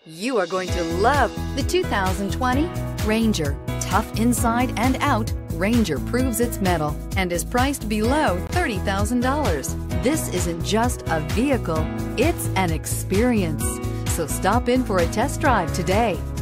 You are going to love the 2020 Ranger. Tough inside and out, Ranger proves its mettle and is priced below $30,000. This isn't just a vehicle, it's an experience. So stop in for a test drive today.